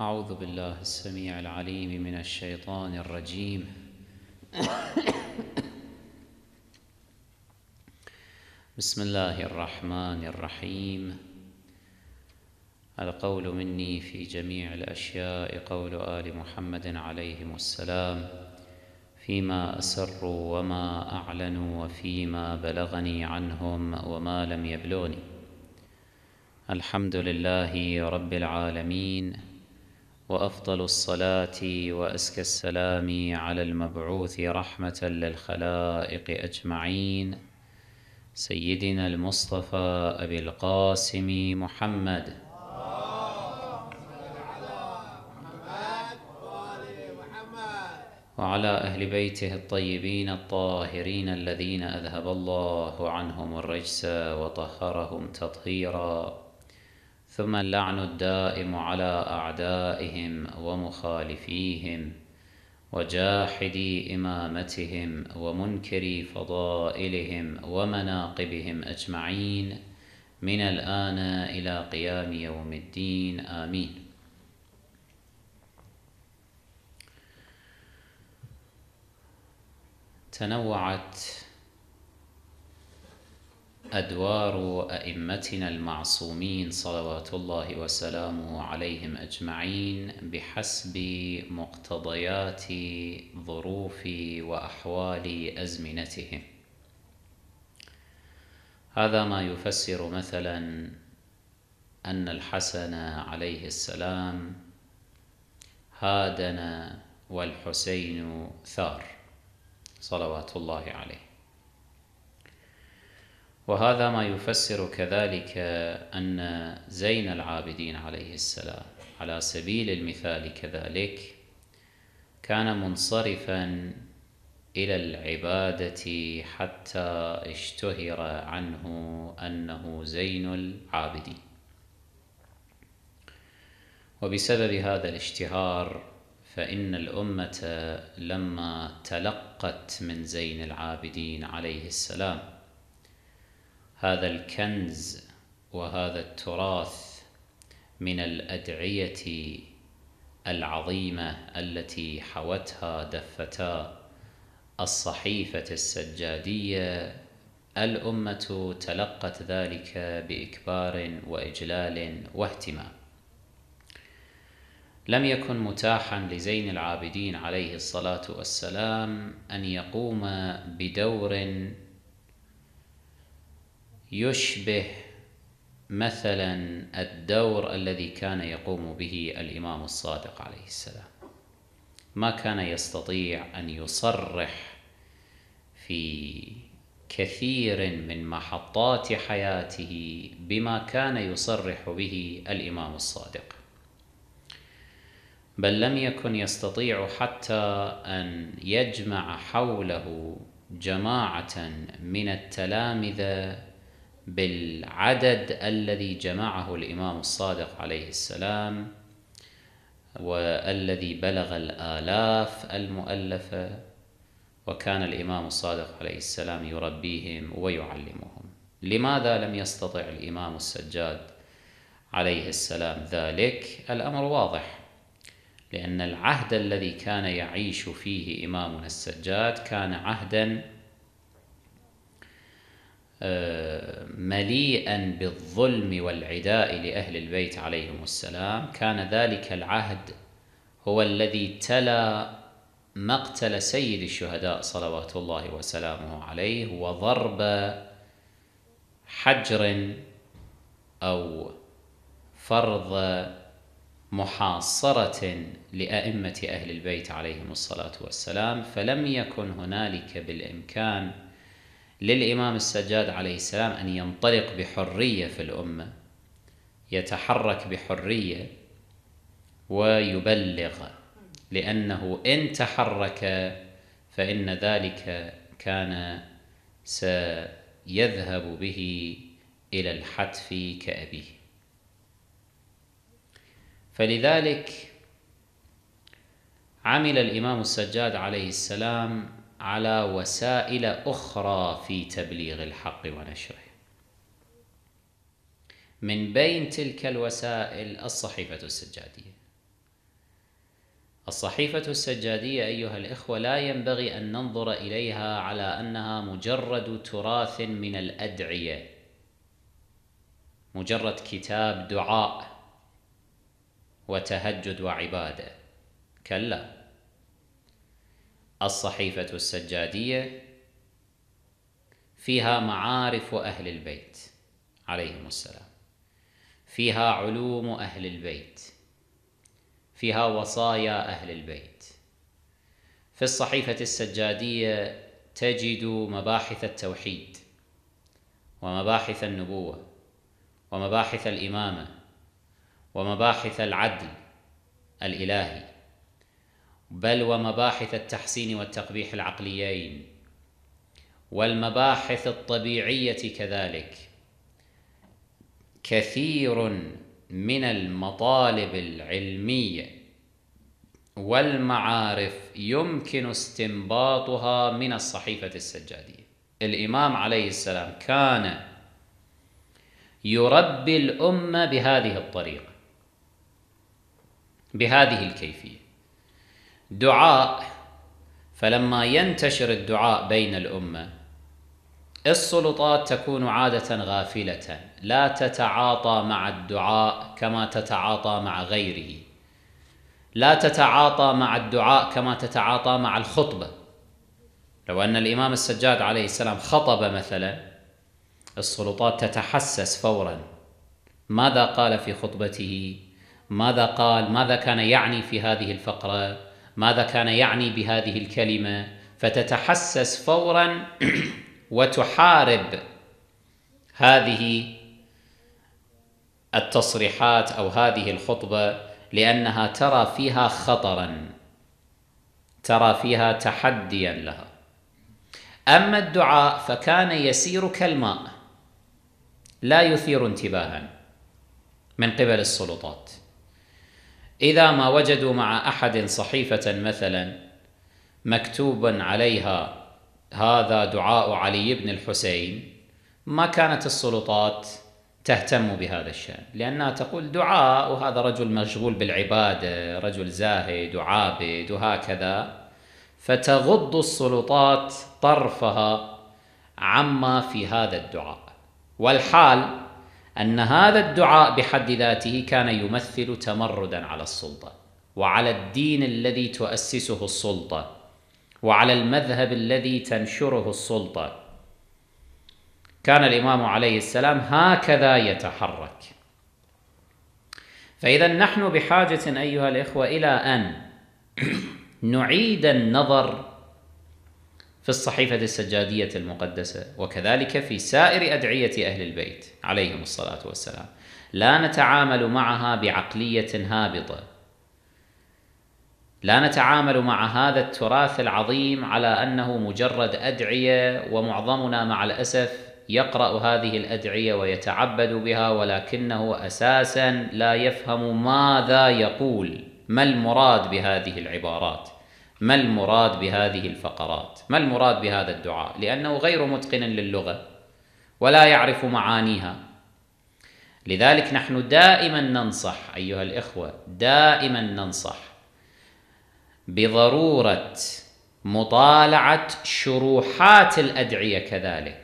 أعوذ بالله السميع العليم من الشيطان الرجيم. بسم الله الرحمن الرحيم. القول مني في جميع الأشياء قول آل محمد عليهم السلام، فيما أسروا وما أعلنوا وفيما بلغني عنهم وما لم يبلغني. الحمد لله رب العالمين، وأفضل الصلاة وأزكى السلام على المبعوث رحمة للخلائق أجمعين، سيدنا المصطفى أبي القاسم محمد وعلى أهل بيته الطيبين الطاهرين الذين أذهب الله عنهم الرجس وطهرهم تطهيرا، ثم اللعن الدائم على أعدائهم ومخالفيهم وجاحدي إمامتهم ومنكري فضائلهم ومناقبهم أجمعين من الآن إلى قيام يوم الدين، آمين. تنوعت أدوار أئمتنا المعصومين صلوات الله وسلامه عليهم أجمعين بحسب مقتضيات ظروف وأحوال أزمنتهم. هذا ما يفسر مثلا أن الحسن عليه السلام هادن والحسين ثار صلوات الله عليه، وهذا ما يفسر كذلك أن زين العابدين عليه السلام على سبيل المثال كذلك كان منصرفا إلى العبادة حتى اشتهر عنه أنه زين العابدين، وبسبب هذا الاشتهار فإن الأمة لما تلقت من زين العابدين عليه السلام هذا الكنز وهذا التراث من الأدعية العظيمة التي حوتها دفتا الصحيفة السجادية، الأمة تلقت ذلك بإكبار وإجلال واهتمام. لم يكن متاحا لزين العابدين عليه الصلاة والسلام أن يقوم بدور يشبه مثلا الدور الذي كان يقوم به الإمام الصادق عليه السلام. ما كان يستطيع أن يصرح في كثير من محطات حياته بما كان يصرح به الإمام الصادق، بل لم يكن يستطيع حتى أن يجمع حوله جماعة من التلامذة بالعدد الذي جمعه الإمام الصادق عليه السلام، والذي بلغ الآلاف المؤلفة، وكان الإمام الصادق عليه السلام يربيهم ويعلمهم. لماذا لم يستطع الإمام السجاد عليه السلام ذلك؟ الأمر واضح، لأن العهد الذي كان يعيش فيه إمامنا السجاد كان عهدا مليئا بالظلم والعداء لأهل البيت عليهم السلام. كان ذلك العهد هو الذي تلا مقتل سيد الشهداء صلوات الله وسلامه عليه، وضرب حجر أو فرض محاصرة لأئمة أهل البيت عليهم الصلاة والسلام. فلم يكن هنالك بالإمكان للإمام السجاد عليه السلام أن ينطلق بحرية في الأمة، يتحرك بحرية ويبلغ، لأنه إن تحرك فإن ذلك كان سيذهب به إلى الحتف كأبيه. فلذلك عمل الإمام السجاد عليه السلام على وسائل أخرى في تبليغ الحق ونشره. من بين تلك الوسائل الصحيفة السجادية، الصحيفة السجادية أيها الإخوة لا ينبغي أن ننظر إليها على أنها مجرد تراث من الأدعية، مجرد كتاب دعاء وتهجد وعبادة. كلا، الصحيفة السجادية فيها معارف أهل البيت عليهم السلام، فيها علوم أهل البيت، فيها وصايا أهل البيت. في الصحيفة السجادية تجد مباحث التوحيد ومباحث النبوة ومباحث الإمامة ومباحث العدل الإلهي، بل ومباحث التحسين والتقبيح العقليين والمباحث الطبيعية كذلك. كثير من المطالب العلمية والمعارف يمكن استنباطها من الصحيفة السجادية. الإمام عليه السلام كان يربي الأمة بهذه الطريقة، بهذه الكيفية. دعاء، فلما ينتشر الدعاء بين الأمة السلطات تكون عادة غافلة، لا تتعاطى مع الدعاء كما تتعاطى مع غيره، لا تتعاطى مع الدعاء كما تتعاطى مع الخطبة. لو أن الإمام السجاد عليه السلام خطب مثلا، السلطات تتحسس فورا ماذا قال في خطبته، ماذا قال، ماذا كان يعني في هذه الفقرة، ماذا كان يعني بهذه الكلمة، فتتحسس فورا وتحارب هذه التصريحات أو هذه الخطبة، لأنها ترى فيها خطرا، ترى فيها تحديا لها. أما الدعاء فكان يسير كالماء، لا يثير انتباها من قبل السلطات. إذا ما وجدوا مع أحد صحيفة مثلا مكتوبا عليها هذا دعاء علي بن الحسين، ما كانت السلطات تهتم بهذا الشأن، لأنها تقول دعاء، وهذا رجل مشغول بالعبادة، رجل زاهد وعابد وهكذا، فتغض السلطات طرفها عما في هذا الدعاء. والحال أن هذا الدعاء بحد ذاته كان يمثل تمردا على السلطة وعلى الدين الذي تؤسسه السلطة وعلى المذهب الذي تنشره السلطة. كان الإمام عليه السلام هكذا يتحرك. فإذا نحن بحاجة أيها الإخوة إلى أن نعيد النظر في الصحيفة السجادية المقدسة، وكذلك في سائر أدعية أهل البيت عليهم الصلاة والسلام. لا نتعامل معها بعقلية هابطة، لا نتعامل مع هذا التراث العظيم على أنه مجرد أدعية، ومعظمنا مع الأسف يقرأ هذه الأدعية ويتعبد بها، ولكنه أساسا لا يفهم ماذا يقول، ما المراد بهذه العبارات، ما المراد بهذه الفقرات، ما المراد بهذا الدعاء، لأنه غير متقن للغة ولا يعرف معانيها. لذلك نحن دائما ننصح أيها الإخوة، دائما ننصح بضرورة مطالعة شروحات الأدعية كذلك.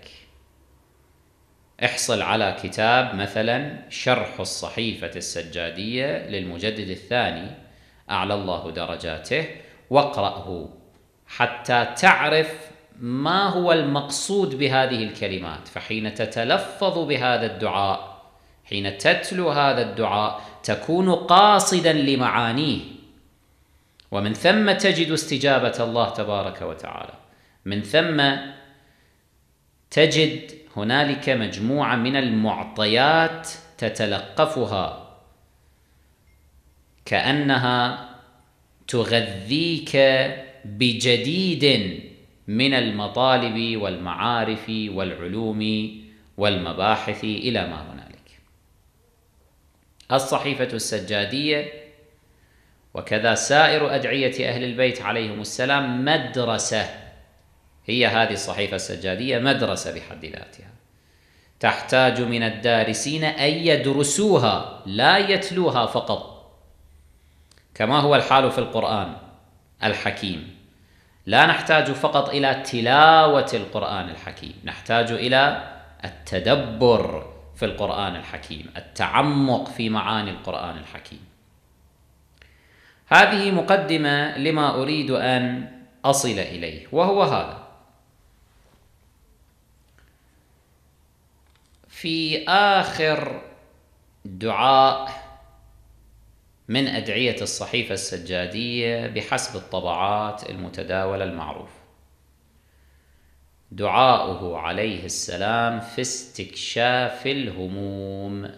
احصل على كتاب مثلا شرح الصحيفة السجادية للمجدد الثاني أعلى الله درجاته، واقرأه حتى تعرف ما هو المقصود بهذه الكلمات. فحين تتلفظ بهذا الدعاء، حين تتلو هذا الدعاء، تكون قاصدا لمعانيه، ومن ثم تجد استجابة الله تبارك وتعالى. من ثم تجد هنالك مجموعة من المعطيات تتلقفها كأنها تغذيك بجديد من المطالب والمعارف والعلوم والمباحث إلى ما هنالك. الصحيفة السجادية وكذا سائر أدعية أهل البيت عليهم السلام مدرسة. هي هذه الصحيفة السجادية مدرسة بحد ذاتها، تحتاج من الدارسين أن يدرسوها لا يتلوها فقط، كما هو الحال في القرآن الحكيم. لا نحتاج فقط إلى تلاوة القرآن الحكيم، نحتاج إلى التدبر في القرآن الحكيم، التعمق في معاني القرآن الحكيم. هذه مقدمة لما أريد أن أصل إليه، وهو هذا: في آخر دعاء من أدعية الصحيفة السجادية بحسب الطبعات المتداولة المعروفة، دعاؤه عليه السلام في استكشاف الهموم.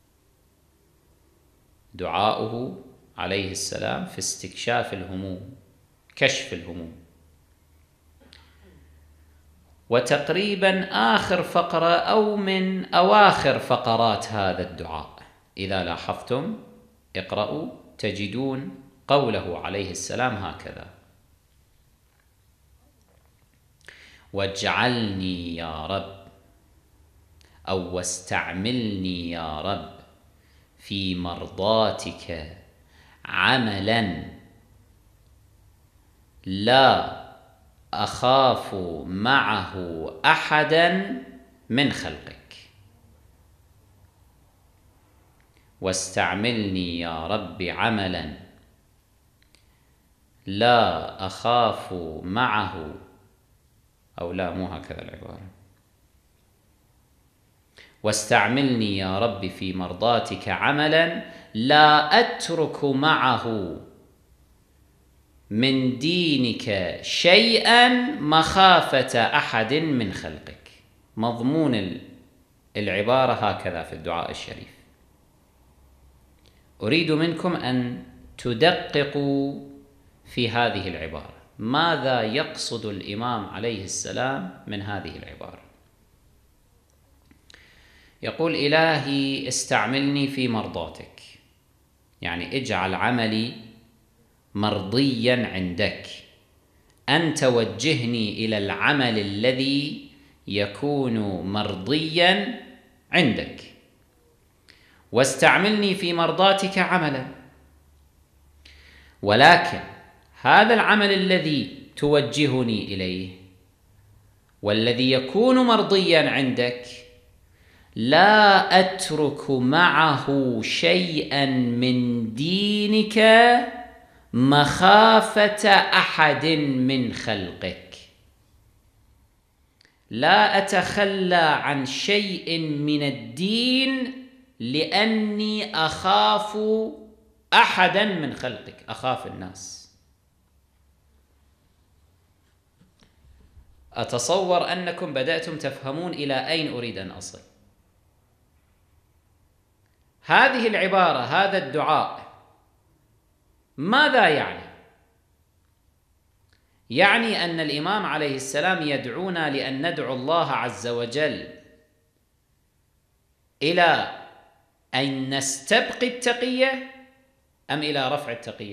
دعاؤه عليه السلام في استكشاف الهموم، كشف الهموم. وتقريبا آخر فقرة أو من أواخر فقرات هذا الدعاء، إذا لاحظتم اقرأوا تجدون قوله عليه السلام هكذا: واجعلني يا رب، أو واستعملني يا رب في مرضاتك عملا لا أخاف معه أحدا من خلقك. واستعملني يا رب عملا لا أخاف معه، أو لا، مو هكذا العبارة. واستعملني يا رب في مرضاتك عملا لا أترك معه من دينك شيئا مخافة أحد من خلقك. مضمون العبارة هكذا في الدعاء الشريف. أريد منكم أن تدققوا في هذه العبارة، ماذا يقصد الإمام عليه السلام من هذه العبارة؟ يقول: إلهي استعملني في مرضاتك، يعني اجعل عملي مرضيا عندك، أن توجهني إلى العمل الذي يكون مرضيا عندك. واستعملني في مرضاتك عملا، ولكن هذا العمل الذي توجهني إليه والذي يكون مرضيا عندك لا أترك معه شيئا من دينك مخافة أحد من خلقك. لا أتخلى عن شيء من الدين لأني أخاف أحدا من خلقك، أخاف الناس. أتصور أنكم بدأتم تفهمون إلى أين أريد أن أصل. هذه العبارة، هذا الدعاء، ماذا يعني؟ يعني أن الإمام عليه السلام يدعونا لأن ندعو الله عز وجل إلى أن نستبقي التقية أم إلى رفع التقية؟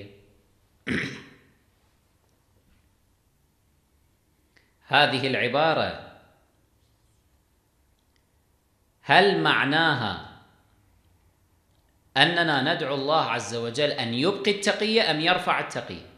هذه العبارة هل معناها أننا ندعو الله عز وجل أن يبقي التقية أم يرفع التقية؟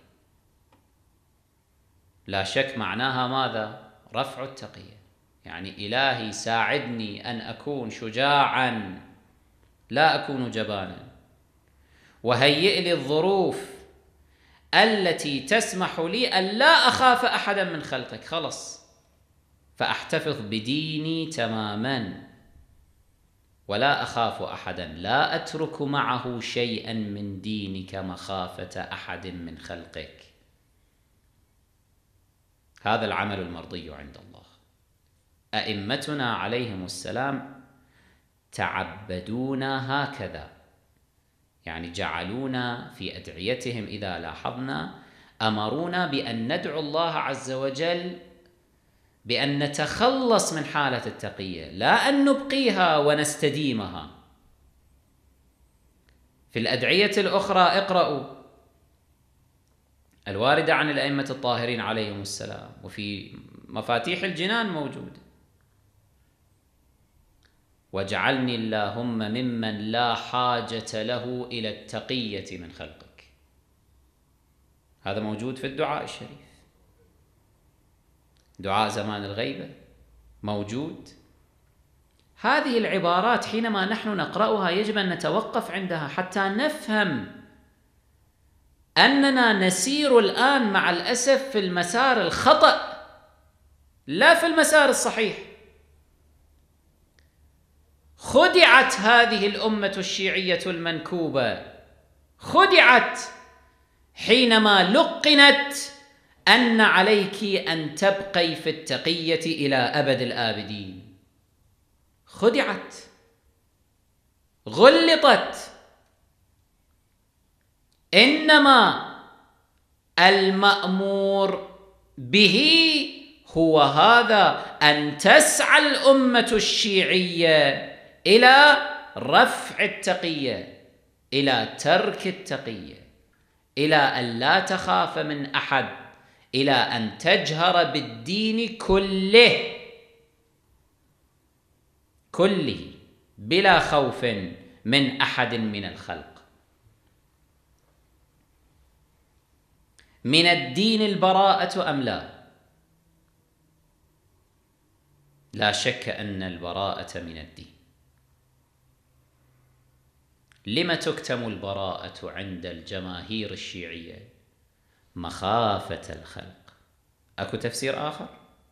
لا شك معناها ماذا؟ رفع التقية. يعني إلهي ساعدني أن أكون شجاعا لا أكون جبانا، وهيئ لي الظروف التي تسمح لي أن لا أخاف أحدا من خلقك، خلص، فأحتفظ بديني تماما ولا أخاف أحدا، لا أترك معه شيئا من دينك مخافة أحد من خلقك. هذا العمل المرضي عند الله. أئمتنا عليهم السلام تعبدونا هكذا، يعني جعلونا في أدعيتهم إذا لاحظنا أمرونا بأن ندعو الله عز وجل بأن نتخلص من حالة التقية، لا أن نبقيها ونستديمها. في الأدعية الأخرى اقرأوا الواردة عن الأئمة الطاهرين عليهم السلام، وفي مفاتيح الجنان موجود: واجعلني اللهم ممن لا حاجة له إلى التقية من خلقك. هذا موجود في الدعاء الشريف، دعاء زمان الغيبة موجود. هذه العبارات حينما نحن نقرأها يجب أن نتوقف عندها حتى نفهم أننا نسير الآن مع الأسف في المسار الخطأ لا في المسار الصحيح. خدعت هذه الأمة الشيعية المنكوبة، خدعت حينما لقنت أن عليك أن تبقي في التقية إلى أبد الآبدين. خدعت، غلطت. إنما المأمور به هو هذا، أن تسعى الأمة الشيعية إلى رفع التقية، إلى ترك التقية، إلى أن لا تخاف من أحد، إلى أن تجهر بالدين كله بلا خوف من أحد من الخلق. من الدين البراءة أم لا؟ لا شك أن البراءة من الدين. لم تكتم البراءة عند الجماهير الشيعية؟ مخافة الخلق. أكو تفسير آخر؟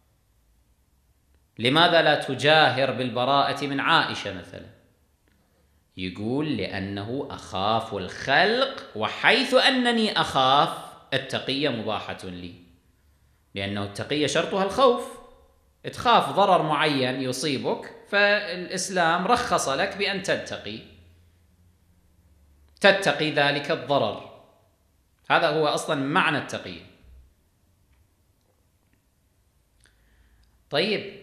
لماذا لا تجاهر بالبراءة من عائشة مثلا؟ يقول لأنه أخاف الخلق، وحيث أنني أخاف التقية مباحة لي، لأنه التقية شرطها الخوف. تخاف ضرر معين يصيبك، فالإسلام رخص لك بأن تتقي ذلك الضرر. هذا هو أصلا معنى التقية. طيب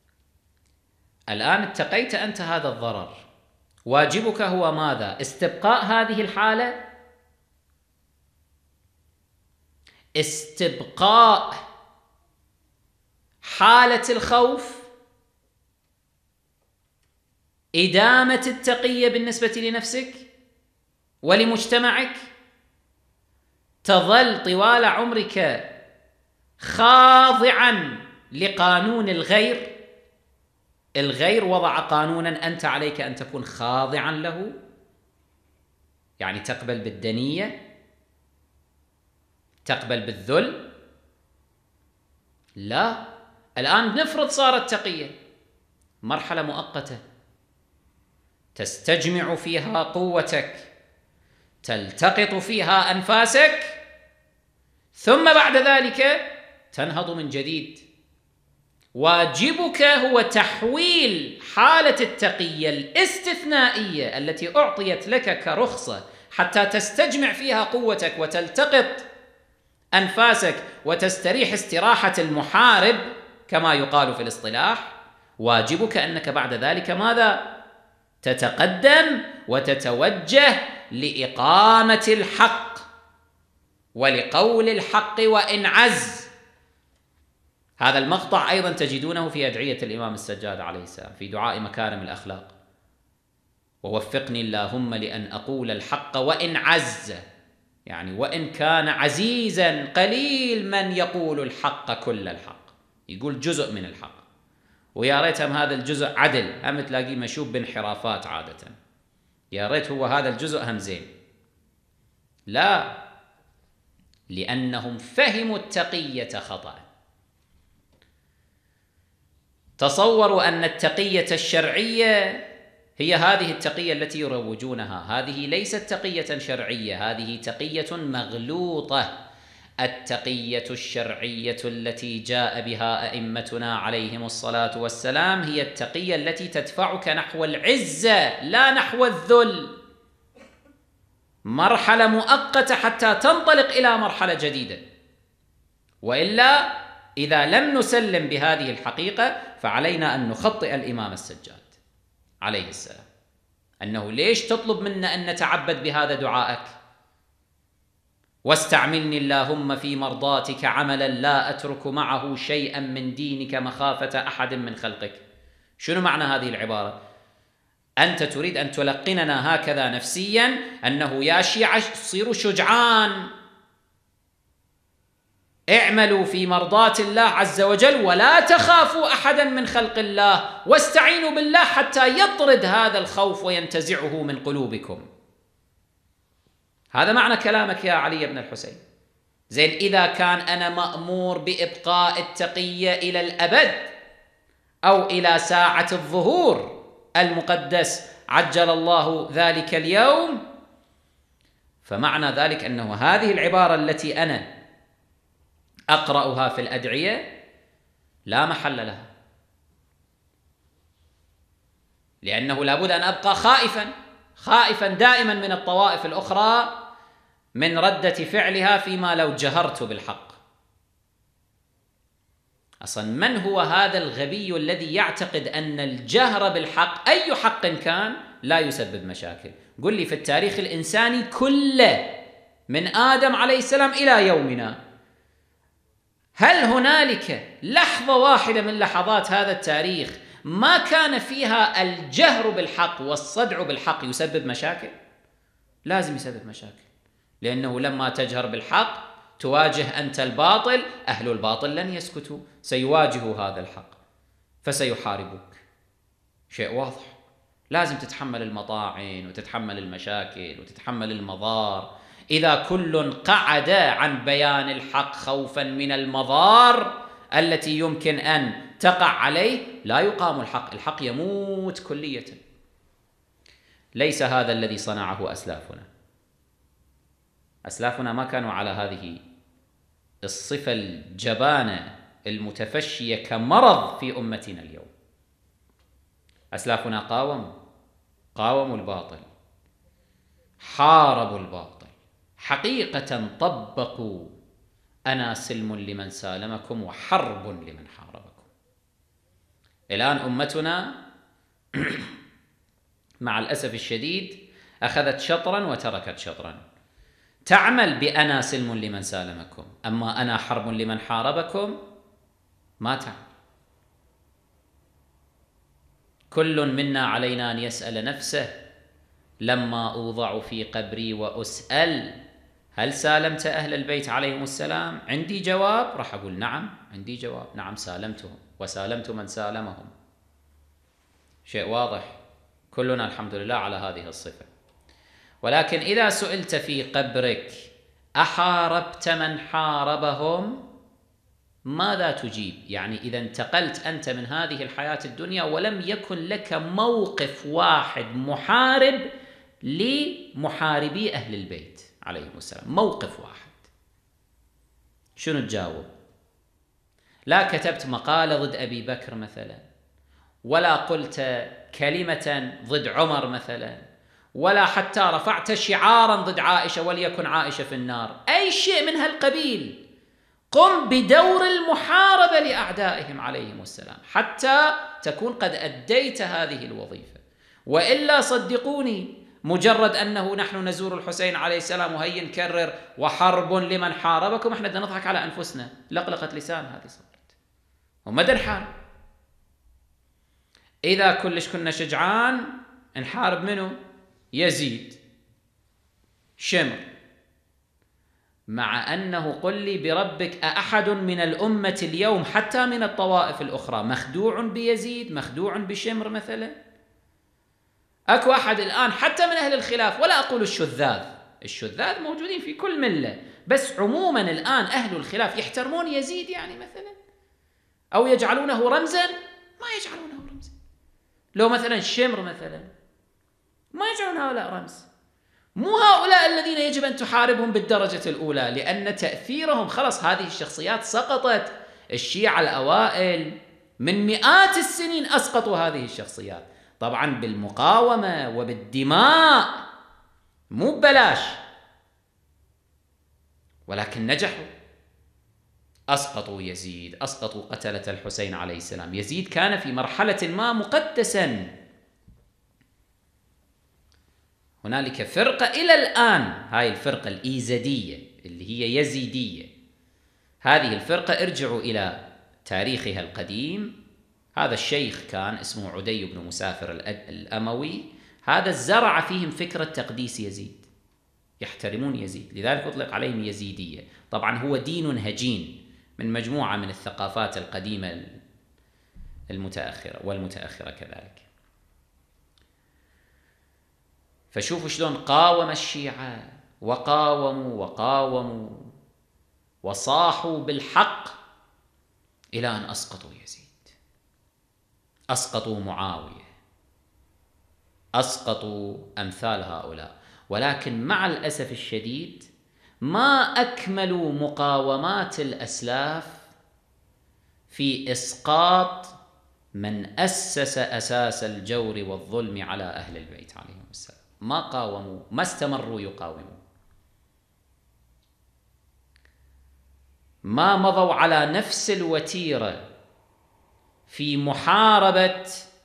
الآن اتقيت أنت هذا الضرر، واجبك هو ماذا؟ استبقاء هذه الحالة، استبقاء حالة الخوف، إدامة التقية بالنسبة لنفسك ولمجتمعك. تظل طوال عمرك خاضعا لقانون الغير. الغير وضع قانونا، أنت عليك أن تكون خاضعا له، يعني تقبل بالدنية، تقبل بالذل. لا، الآن نفرض صارت تقية، مرحلة مؤقتة تستجمع فيها قوتك، تلتقط فيها أنفاسك، ثم بعد ذلك تنهض من جديد. واجبك هو تحويل حالة التقية الاستثنائية التي أعطيت لك كرخصة حتى تستجمع فيها قوتك وتلتقط أنفاسك وتستريح استراحة المحارب كما يقال في الاصطلاح. واجبك أنك بعد ذلك ماذا؟ تتقدم وتتوجه لإقامة الحق ولقول الحق وإن عز. هذا المقطع أيضا تجدونه في أدعية الإمام السجاد عليه السلام في دعاء مكارم الأخلاق: ووفقني اللهم لأن أقول الحق وإن عز، يعني وإن كان عزيزا قليل من يقول الحق كل الحق، يقول جزء من الحق، ويا ريتهم هذا الجزء عدل، هم تلاقيه مشوب بانحرافات عادة، يا ريت هو هذا الجزء هم زين. لا، لأنهم فهموا التقية خطأ. تصوروا أن التقية الشرعية هي هذه التقية التي يروجونها. هذه ليست تقية شرعية، هذه تقية مغلوطة. التقية الشرعية التي جاء بها أئمتنا عليهم الصلاة والسلام هي التقية التي تدفعك نحو العزة لا نحو الذل. مرحلة مؤقتة حتى تنطلق إلى مرحلة جديدة، وإلا إذا لم نسلم بهذه الحقيقة فعلينا أن نخطئ الإمام السجاد عليه السلام، أنه ليش تطلب منا أن نتعبد بهذا دعائك؟ واستعملني اللهم في مرضاتك عملا لا أترك معه شيئا من دينك مخافة أحد من خلقك. شنو معنى هذه العبارة؟ أنت تريد أن تلقننا هكذا نفسيا أنه يا شيعة صيروا شجعان، اعملوا في مرضاة الله عز وجل ولا تخافوا أحدا من خلق الله، واستعينوا بالله حتى يطرد هذا الخوف وينتزعه من قلوبكم. هذا معنى كلامك يا علي بن الحسين. زين، إذا كان أنا مأمور بإبقاء التقية إلى الأبد أو إلى ساعة الظهور المقدس عجل الله ذلك اليوم، فمعنى ذلك أنه هذه العبارة التي أنا أقرأها في الأدعية لا محل لها، لأنه لابد أن أبقى خائفا دائما من الطوائف الأخرى من ردة فعلها فيما لو جهرت بالحق. أصلا من هو هذا الغبي الذي يعتقد أن الجهر بالحق أي حق كان لا يسبب مشاكل؟ قل لي في التاريخ الإنساني كله من آدم عليه السلام إلى يومنا، هل هنالك لحظة واحدة من لحظات هذا التاريخ ما كان فيها الجهر بالحق والصدع بالحق يسبب مشاكل؟ لازم يسبب مشاكل، لأنه لما تجهر بالحق تواجه أنت الباطل، أهل الباطل لن يسكتوا، سيواجهوا هذا الحق فسيحاربوك. شيء واضح، لازم تتحمل المطاعن وتتحمل المشاكل وتتحمل المضار. إذا كل قعد عن بيان الحق خوفا من المضار التي يمكن أن تقع عليه لا يقام الحق، الحق يموت كلية. ليس هذا الذي صنعه أسلافنا ما كانوا على هذه الصفة الجبانة المتفشية كمرض في أمتنا اليوم. أسلافنا قاوموا الباطل، حاربوا الباطل، حقيقة طبقوا أنا سلم لمن سالمكم وحرب لمن حاربكم. الآن أمتنا مع الأسف الشديد أخذت شطرا وتركت شطرا، تعمل بأنا سلم لمن سالمكم، أما أنا حرب لمن حاربكم ما تعمل. كل منا علينا أن يسأل نفسه لما أوضع في قبري وأسأل هل سالمت أهل البيت عليهم السلام؟ عندي جواب، راح أقول نعم، عندي جواب، نعم سالمتهم وسالمت من سالمهم. شيء واضح، كلنا الحمد لله على هذه الصفة. ولكن إذا سئلت في قبرك أحاربت من حاربهم؟ ماذا تجيب؟ يعني إذا انتقلت أنت من هذه الحياة الدنيا ولم يكن لك موقف واحد محارب لمحاربي أهل البيت عليهم السلام، موقف واحد، شنو تجاوب؟ لا كتبت مقالة ضد أبي بكر مثلا، ولا قلت كلمة ضد عمر مثلا، ولا حتى رفعت شعارا ضد عائشة وليكن عائشة في النار، أي شيء من هالقبيل. قم بدور المحاربة لأعدائهم عليهم السلام حتى تكون قد أديت هذه الوظيفة. وإلا صدقوني، مجرد أنه نحن نزور الحسين عليه السلام وهي نكرر وحرب لمن حاربكم، احنا بدنا نضحك على أنفسنا، لقلقة لسان هذه صارت، ومدى نحارب. إذا كلش كنا شجعان نحارب منه يزيد شمر، مع أنه قل لي بربك أحد من الأمة اليوم حتى من الطوائف الأخرى مخدوع بيزيد، مخدوع بشمر مثلا؟ أكو أحد الآن حتى من أهل الخلاف، ولا أقول الشذاذ موجودين في كل ملة، بس عموما الآن أهل الخلاف يحترمون يزيد يعني مثلا، أو يجعلونه رمزا؟ ما يجعلونه رمزا. لو مثلا شمر مثلا ما يجعلون هؤلاء رمز. مو هؤلاء الذين يجب أن تحاربهم بالدرجة الأولى، لأن تأثيرهم خلص، هذه الشخصيات سقطت. الشيعة الأوائل من مئات السنين أسقطوا هذه الشخصيات، طبعا بالمقاومة وبالدماء، مو ببلاش، ولكن نجحوا. أسقطوا يزيد، أسقطوا قتلة الحسين عليه السلام. يزيد كان في مرحلة ما مقدسا. هنالك فرقة إلى الآن، هاي الفرقة الإيزدية اللي هي يزيدية، هذه الفرقة ارجعوا إلى تاريخها القديم. هذا الشيخ كان اسمه عدي بن مسافر الأموي، هذا زرع فيهم فكرة تقديس يزيد. يحترمون يزيد، لذلك أطلق عليهم يزيدية. طبعا هو دين هجين من مجموعة من الثقافات القديمة المتأخرة والمتأخرة كذلك. فشوفوا شلون قاوم الشيعة وقاوموا وصاحوا بالحق إلى أن أسقطوا يزيد، أسقطوا معاوية، أسقطوا أمثال هؤلاء. ولكن مع الأسف الشديد ما أكملوا مقاومات الأسلاف في إسقاط من أسس أساس الجور والظلم على أهل البيت عليهم السلام. ما قاوموا، ما استمروا يقاوموا، ما مضوا على نفس الوتيرة في محاربة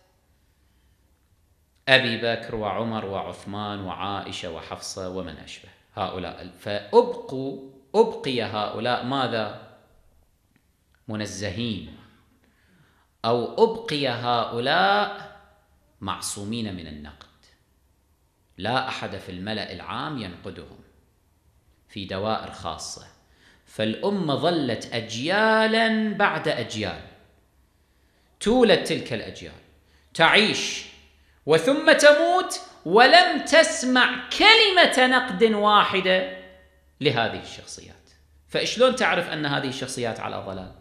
أبي بكر وعمر وعثمان وعائشة وحفصة ومن أشبه هؤلاء. أبقي هؤلاء ماذا؟ منزهين، أو أبقي هؤلاء معصومين من النقد، لا أحد في الملأ العام ينقدهم في دوائر خاصة. فالأمة ظلت أجيالا بعد أجيال تولد تلك الأجيال، تعيش وثم تموت ولم تسمع كلمة نقد واحدة لهذه الشخصيات. فإشلون تعرف أن هذه الشخصيات على ضلال؟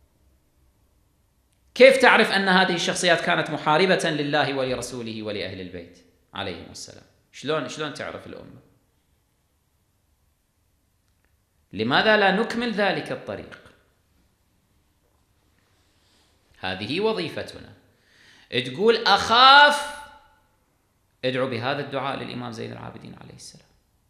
كيف تعرف أن هذه الشخصيات كانت محاربة لله ولرسوله ولأهل البيت عليهم السلام؟ شلون تعرف الأمة؟ لماذا لا نكمل ذلك الطريق؟ هذه وظيفتنا. تقول أخاف، ادعو بهذا الدعاء للإمام زين العابدين عليه السلام: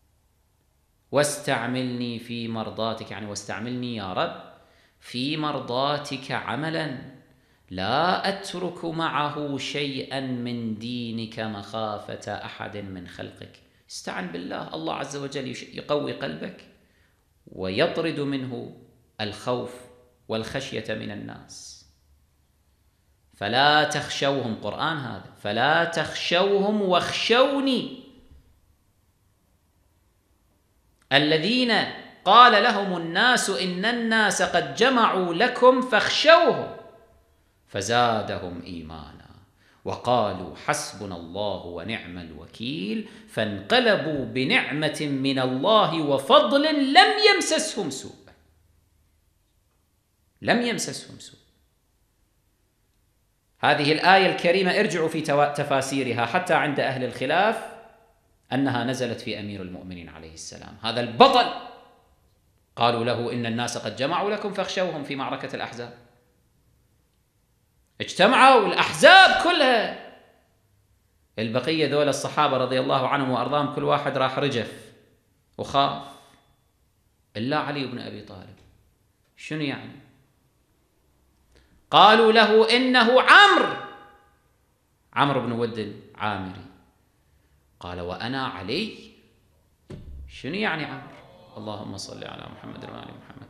واستعملني في مرضاتك، يعني واستعملني يا رب في مرضاتك عملا لا أترك معه شيئا من دينك مخافة أحد من خلقك. استعن بالله، الله عز وجل يقوي قلبك ويطرد منه الخوف والخشية من الناس. فلا تخشوهم، قرآن هذا، فلا تخشوهم واخشوني، الذين قال لهم الناس إن الناس قد جمعوا لكم فاخشوهم فزادهم إيمانا وقالوا حسبنا الله ونعم الوكيل فانقلبوا بنعمة من الله وفضل لم يمسسهم سوء. لم يمسسهم سوء. هذه الآية الكريمة ارجعوا في تفاسيرها حتى عند أهل الخلاف أنها نزلت في أمير المؤمنين عليه السلام، هذا البطل. قالوا له إن الناس قد جمعوا لكم فاخشوهم في معركة الأحزاب. اجتمعوا الأحزاب كلها، البقية ذول الصحابة رضي الله عنهم وأرضاهم كل واحد راح رجف وخاف، إلا علي بن أبي طالب. شنو يعني؟ قالوا له إنه عمرو بن ود العامري. قال وأنا علي. شنو يعني عمرو؟ اللهم صل على محمد وآل محمد.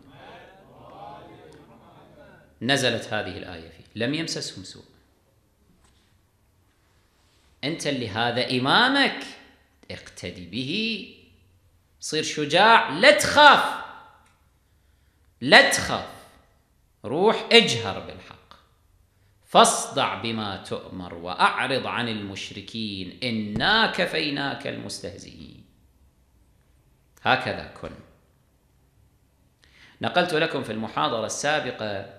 نزلت هذه الآية فيه لم يمسسهم سوء. أنت اللي هذا إمامك اقتدي به، صير شجاع، لا تخاف، روح اجهر بالحق، فاصدع بما تؤمر وأعرض عن المشركين إنا كفيناك المستهزئين. هكذا كن. نقلت لكم في المحاضرة السابقة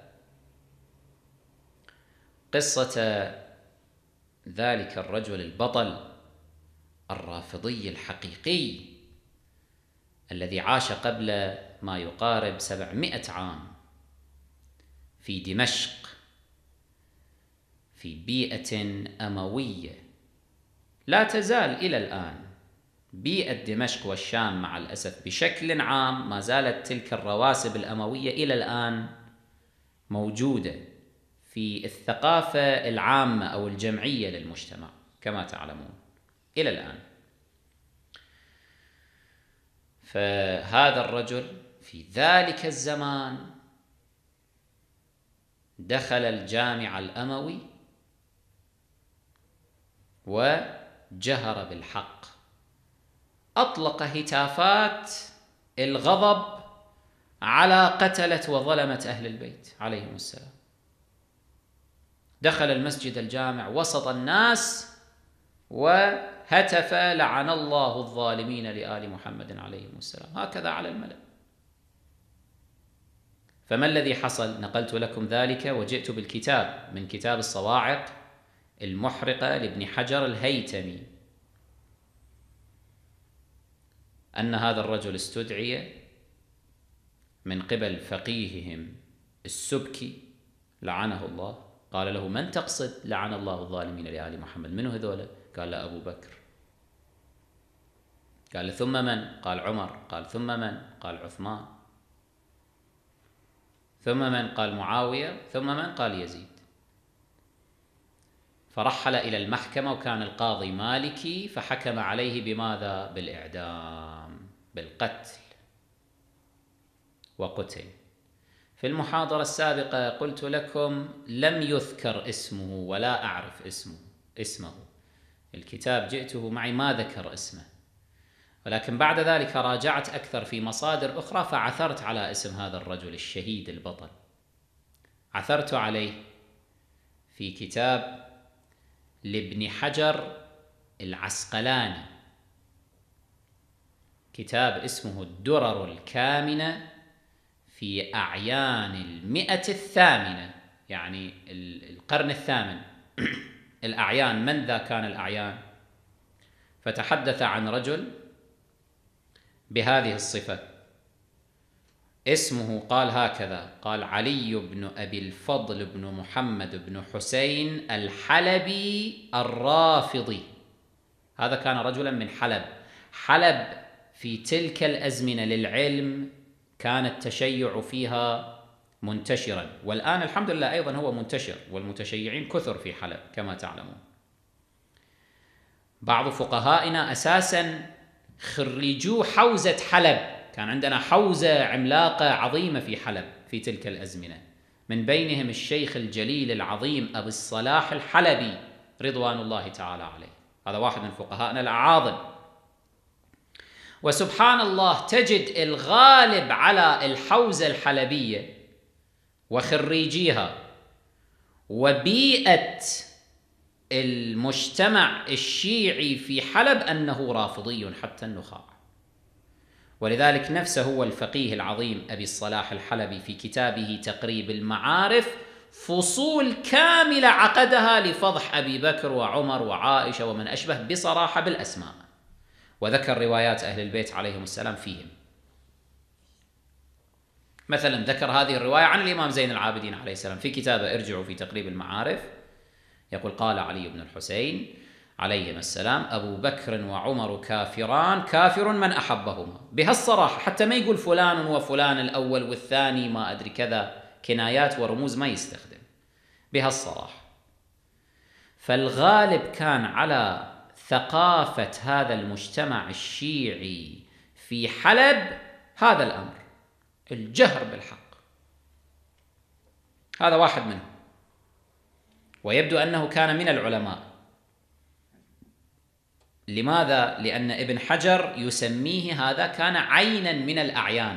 قصة ذلك الرجل البطل الرافضي الحقيقي الذي عاش قبل ما يقارب 700 عام في دمشق في بيئة أموية لا تزال إلى الآن. بيئة دمشق والشام مع الأسف بشكل عام ما زالت تلك الرواسب الأموية إلى الآن موجودة في الثقافة العامة أو الجمعية للمجتمع كما تعلمون إلى الآن. فهذا الرجل في ذلك الزمان دخل الجامع الأموي وجهر بالحق أطلق هتافات الغضب على قتلة وظلمة أهل البيت عليهم السلام. دخل المسجد الجامع وسط الناس وهتف: لعن الله الظالمين لآل محمد عليهم السلام. هكذا على الملأ. فما الذي حصل؟ نقلت لكم ذلك وجئت بالكتاب من كتاب الصواعق المحرقة لابن حجر الهيتمي، أن هذا الرجل استدعي من قبل فقيههم السبكي لعنه الله، قال له: من تقصد لعن الله الظالمين لآل محمد؟ منو هذول؟ قال له: أبو بكر. قال: ثم من؟ قال: عمر. قال: ثم من؟ قال: عثمان. ثم من؟ قال: معاوية. ثم من؟ قال: يزيد. فرحل إلى المحكمة، وكان القاضي مالكي، فحكم عليه بماذا؟ بالإعدام، بالقتل، وقتل. في المحاضرة السابقة قلت لكم لم يذكر اسمه ولا أعرف اسمه. الكتاب جئته معي ما ذكر اسمه، ولكن بعد ذلك راجعت أكثر في مصادر أخرى فعثرت على اسم هذا الرجل الشهيد البطل. عثرت عليه في كتاب لابن حجر العسقلاني، كتاب اسمه الدرر الكامنة في أعيان 100 يعني القرن 8. الأعيان، من ذا كان الأعيان؟ فتحدث عن رجل بهذه الصفة، اسمه قال هكذا: قال: علي بن أبي الفضل بن محمد بن حسين الحلبي الرافضي. هذا كان رجلا من حلب. حلب في تلك الأزمنة للعلم كان التشيع فيها منتشرا، والآن الحمد لله أيضا هو منتشر، والمتشيعين كثر في حلب كما تعلمون. بعض فقهائنا أساسا خريجو حوزة حلب، كان عندنا حوزة عملاقة عظيمة في حلب في تلك الأزمنة، من بينهم الشيخ الجليل العظيم أبو الصلاح الحلبي رضوان الله تعالى عليه. هذا واحد من فقهائنا الأعاظم. وسبحان الله تجد الغالب على الحوزة الحلبية وخريجيها وبيئة المجتمع الشيعي في حلب أنه رافضي حتى النخاع. ولذلك نفسه هو الفقيه العظيم أبي الصلاح الحلبي في كتابه تقريب المعارف فصول كاملة عقدها لفضح أبي بكر وعمر وعائشة ومن أشبه بصراحة بالأسماء، وذكر روايات أهل البيت عليهم السلام فيهم. مثلا ذكر هذه الرواية عن الإمام زين العابدين عليه السلام في كتابه ارجعوا في تقريب المعارف، يقول: قال علي بن الحسين عليهما السلام: أبو بكر وعمر كافران، كافر من أحبهما. بهالصراحة، حتى ما يقول فلان وفلان الأول والثاني ما أدري كذا، كنايات ورموز ما يستخدم، بهالصراحة. فالغالب كان على ثقافة هذا المجتمع الشيعي في حلب هذا الأمر، الجهر بالحق. هذا واحد منهم، ويبدو أنه كان من العلماء. لماذا؟ لأن ابن حجر يسميه هذا كان عينا من الأعيان.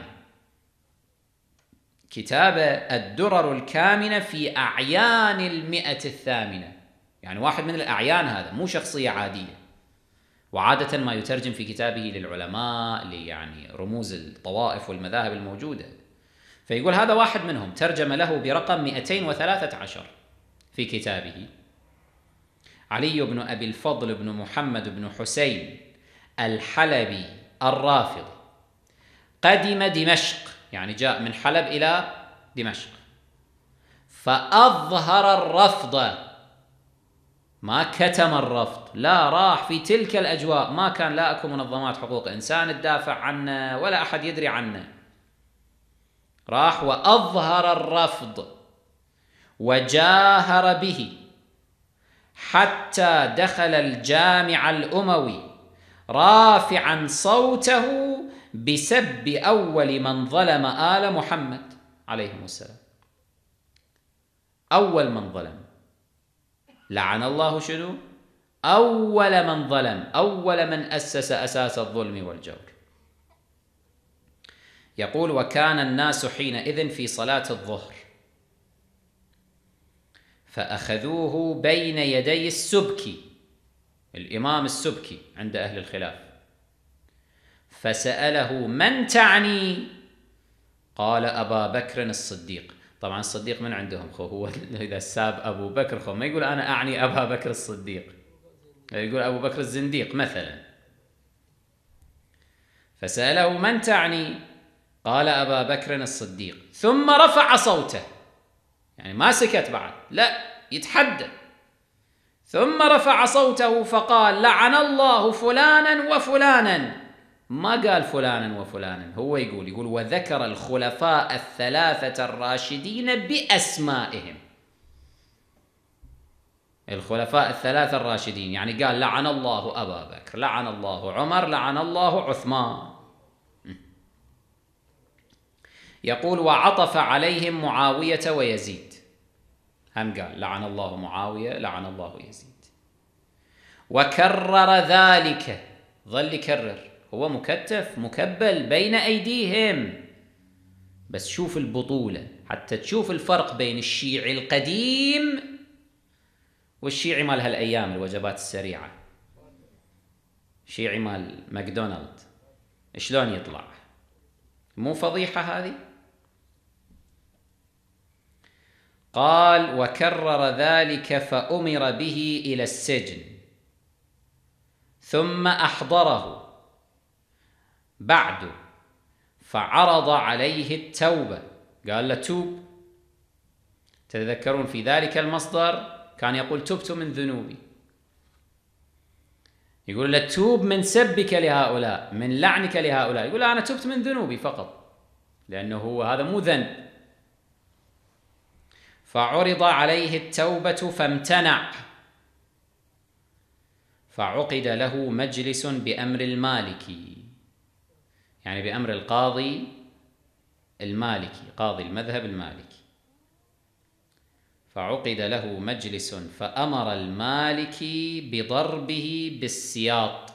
كتاب الدرر الكامنة في أعيان 100 يعني واحد من الأعيان، هذا مو شخصية عادية. وعادة ما يترجم في كتابه للعلماء يعني رموز الطوائف والمذاهب الموجودة، فيقول هذا واحد منهم، ترجم له برقم 213 في كتابه: علي بن أبي الفضل بن محمد بن حسين الحلبي الرافضي، قدم دمشق، يعني جاء من حلب إلى دمشق، فأظهر الرفض، ما كتم الرفض، لا، راح في تلك الأجواء، ما كان لا أكو منظمات حقوق إنسان تدافع عنه ولا أحد يدري عنه، راح وأظهر الرفض وجاهر به حتى دخل الجامع الأموي رافعا صوته بسب أول من ظلم آل محمد عليهم السلام. أول من ظلم، لعن الله شنو؟ أول من ظلم، أول من أسس أساس الظلم والجور. يقول: وكان الناس حينئذ في صلاة الظهر فأخذوه بين يدي السبكي، الإمام السبكي عند أهل الخلاف، فسأله: من تعني؟ قال: أبا بكر الصديق. طبعا الصديق من عندهم، هو إذا ساب أبو بكر ما يقول أنا أعني أبا بكر الصديق، يقول أبو بكر الزنديق مثلا. فسأله: من تعني؟ قال: أبا بكر الصديق. ثم رفع صوته، يعني ما سكت بعد، لا يتحدى. ثم رفع صوته فقال: لعن الله فلانا وفلانا. ما قال فلانا وفلانا، هو يقول وذكر الخلفاء الثلاثة الراشدين بأسمائهم. الخلفاء الثلاثة الراشدين، يعني قال: لعن الله أبا بكر، لعن الله عمر، لعن الله عثمان. يقول: وعطف عليهم معاوية ويزيد، هم قال لعن الله معاوية، لعن الله يزيد. وكرر ذلك، ظل يكرر، هو مكتف مكبل بين أيديهم. بس شوف البطولة، حتى تشوف الفرق بين الشيعي القديم والشيعي مال هالأيام، الوجبات السريعة، شيعي مال ماكدونالد، شلون يطلع؟ مو فضيحة هذه؟ قال: وكرر ذلك فأمر به إلى السجن، ثم أحضره بعد فعرض عليه التوبة، قال له: توب. تتذكرون في ذلك المصدر كان يقول: تبت من ذنوبي. يقول له: توب من سبك لهؤلاء، من لعنك لهؤلاء. يقول له: أنا تبت من ذنوبي فقط، لأنه هو هذا مو ذنب. فعرض عليه التوبة فامتنع، فعقد له مجلس بأمر المالكي، يعني بأمر القاضي المالكي، قاضي المذهب المالكي. فعقد له مجلس فأمر المالكي بضربه بالسياط،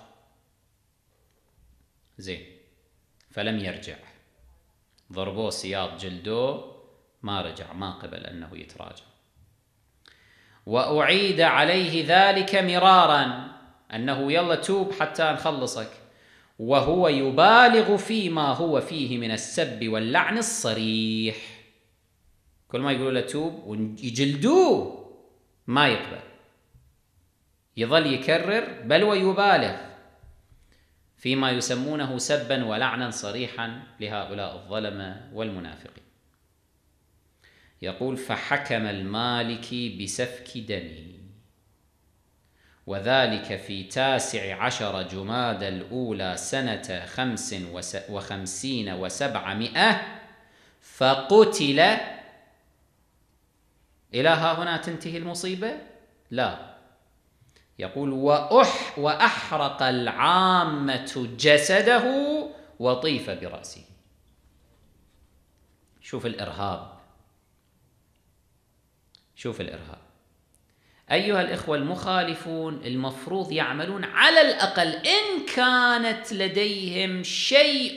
زين، فلم يرجع. ضربوه سياط، جلدوه، ما رجع، ما قبل أنه يتراجع. وأعيد عليه ذلك مرارا، أنه يلا توب حتى نخلصك، وهو يبالغ فيما هو فيه من السب واللعن الصريح. كل ما يقولوا له توب ويجلدوه ما يقبل، يظل يكرر، بل ويبالغ فيما يسمونه سبا ولعنا صريحا لهؤلاء الظلمة والمنافقين. يقول: فحكم المالكي بسفك دمه، وذلك في 19 جمادى الأولى سنة 55 و700، فقتل. إلى ها هنا تنتهي المصيبة؟ لا، يقول: وأحرق العامة جسده وطيف برأسه. شوف الإرهاب، شوف الإرهاب. أيها الإخوة المخالفون المفروض يعملون على الأقل إن كانت لديهم شيء،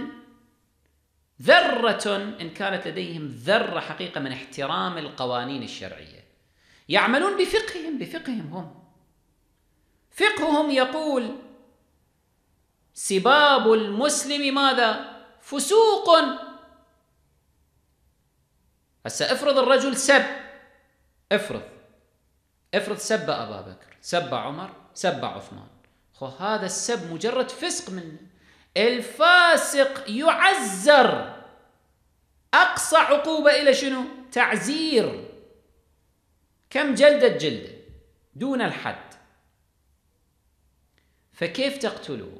ذرة، إن كانت لديهم ذرة حقيقة من احترام القوانين الشرعية، يعملون بفقههم هم. فقههم يقول: سباب المسلم ماذا؟ فسوق. هسه افرض الرجل سب، افرض سب أبا بكر، سب عمر، سب عثمان، هذا السب مجرد فسق منه. الفاسق يعزر، أقصى عقوبة إلى شنو؟ تعزير، كم جلدة دون الحد. فكيف تقتله؟